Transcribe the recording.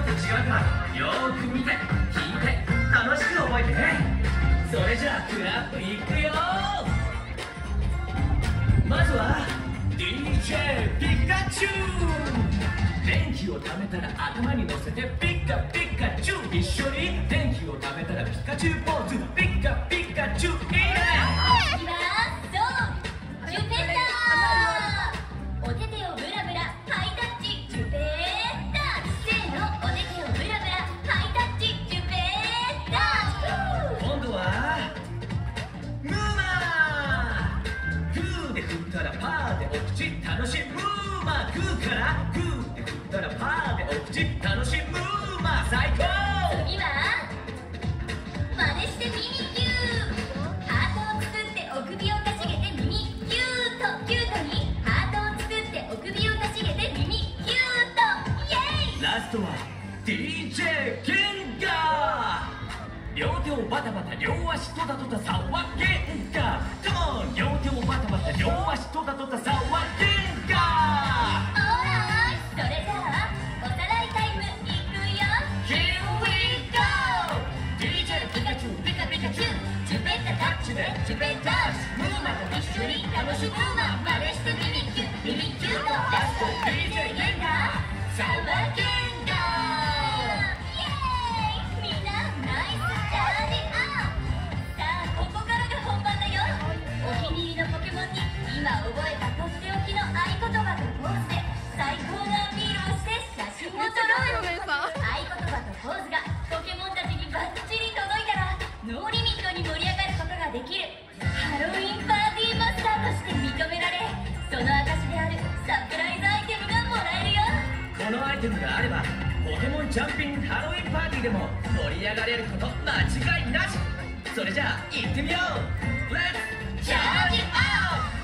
違うかよーく見て聞いて楽しく覚えてね。それじゃあクラップいくよ。まずは DJ ピカチュウ。電気を貯めたら頭に乗せてピカピカチュウ。一緒に電気を貯めたらピカチュウポーズピカピカチュウ。いいね。 いきます。そうチュペッター。お手手をブラブラハイタッチチュペッター。せーのお手手をブラブラハイタッチチュペッター。 今度はムーマー。グーで振ったらパーでお口楽しむ。ムーマーグーからグーで振ったらパーでお口楽しむ。ムーマー最高。 次は真似して耳キュー。ハートを作ってお首をかしげて耳キュート。キュートにハートを作ってお首をかしげて耳キュート。イエイ。 ラストは DJ ゲンガー。両手をバタバタ両足トタトタ騒げんが。カモン両手をバタバタ両足トタトタ騒げんが。 オーライ。それじゃあおさらいタイムいくよ。 Here we go。 DJ ピカチュウピカピカチュウ。チュペッタタッチでチュペッターズ。ムーマと一緒に楽しむ。ムーマ真似して耳キュー耳キュート。ラスト DJ ゲンガーサワゲンガー。イエーイ。みんなナイスチャージアップ。さあここからが本番だよ。お気に入りのポケモンに今覚えたとっておきの合言葉とポーズで最高なアピールをして写真を撮ろう。合言葉とポーズがポケモンたちにバッチリ届いたらノーリミットに盛り上がることができるハロウィンパーティーマスターとして認められ、その証であるサプライズアイテムがもらえるよ。 このアイテムがあればポケモンジャンピングハロウィンパーティーでも盛り上がれること間違いなし。それじゃあ行ってみよう。レッツチャージアップ。